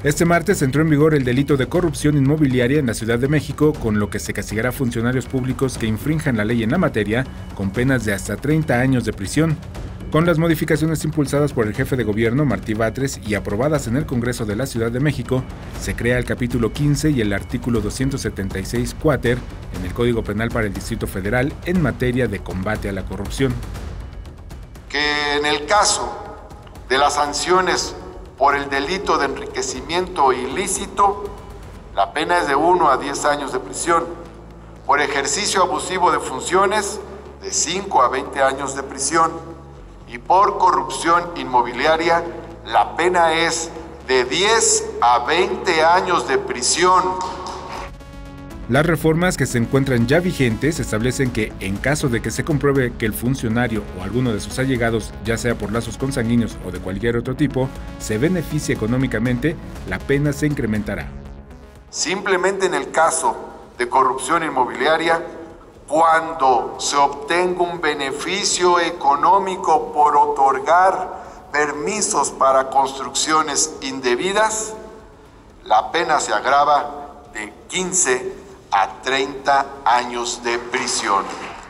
Este martes entró en vigor el delito de corrupción inmobiliaria en la Ciudad de México, con lo que se castigará a funcionarios públicos que infrinjan la ley en la materia, con penas de hasta 30 años de prisión. Con las modificaciones impulsadas por el jefe de gobierno, Martí Batres, y aprobadas en el Congreso de la Ciudad de México, se crea el capítulo 15 y el artículo 276 cuater en el Código Penal para el Distrito Federal en materia de combate a la corrupción. Que en el caso de las sanciones por el delito de enriquecimiento ilícito, la pena es de 1 a 10 años de prisión. Por ejercicio abusivo de funciones, de 5 a 20 años de prisión. Y por corrupción inmobiliaria, la pena es de 10 a 20 años de prisión. Las reformas que se encuentran ya vigentes establecen que, en caso de que se compruebe que el funcionario o alguno de sus allegados, ya sea por lazos consanguíneos o de cualquier otro tipo, se beneficie económicamente, la pena se incrementará. Simplemente en el caso de corrupción inmobiliaria, cuando se obtenga un beneficio económico por otorgar permisos para construcciones indebidas, la pena se agrava de 15 a 30 años de prisión.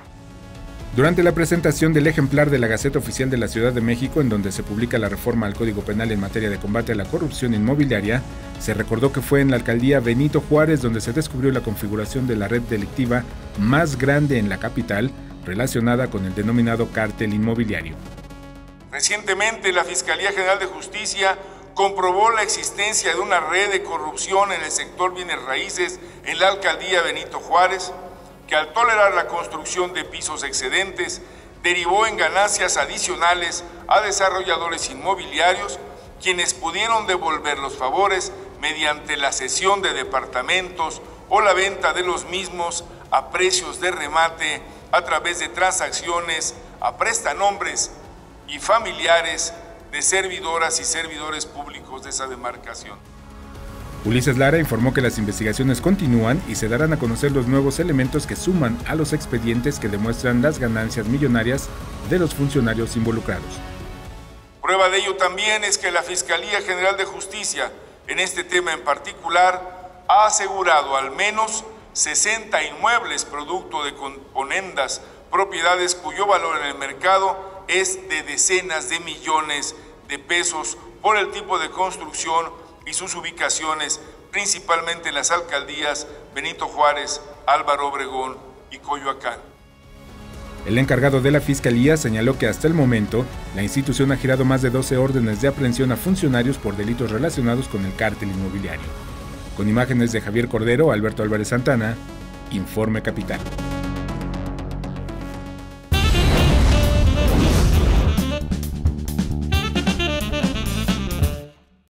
Durante la presentación del ejemplar de la Gaceta Oficial de la Ciudad de México, en donde se publica la reforma al Código Penal en materia de combate a la corrupción inmobiliaria, se recordó que fue en la alcaldía Benito Juárez donde se descubrió la configuración de la red delictiva más grande en la capital, relacionada con el denominado cártel inmobiliario. Recientemente, la Fiscalía General de Justicia comprobó la existencia de una red de corrupción en el sector bienes raíces en la alcaldía Benito Juárez, que al tolerar la construcción de pisos excedentes, derivó en ganancias adicionales a desarrolladores inmobiliarios, quienes pudieron devolver los favores mediante la cesión de departamentos o la venta de los mismos a precios de remate a través de transacciones a prestanombres y familiares de servidoras y servidores públicos de esa demarcación. Ulises Lara informó que las investigaciones continúan y se darán a conocer los nuevos elementos que suman a los expedientes que demuestran las ganancias millonarias de los funcionarios involucrados. Prueba de ello también es que la Fiscalía General de Justicia, en este tema en particular, ha asegurado al menos 60 inmuebles producto de componendas, propiedades cuyo valor en el mercado es de decenas de millones de pesos por el tipo de construcción y sus ubicaciones, principalmente en las alcaldías Benito Juárez, Álvaro Obregón y Coyoacán. El encargado de la Fiscalía señaló que hasta el momento, la institución ha girado más de 12 órdenes de aprehensión a funcionarios por delitos relacionados con el cártel inmobiliario. Con imágenes de Javier Cordero, Alberto Álvarez Santana, Informe Capital.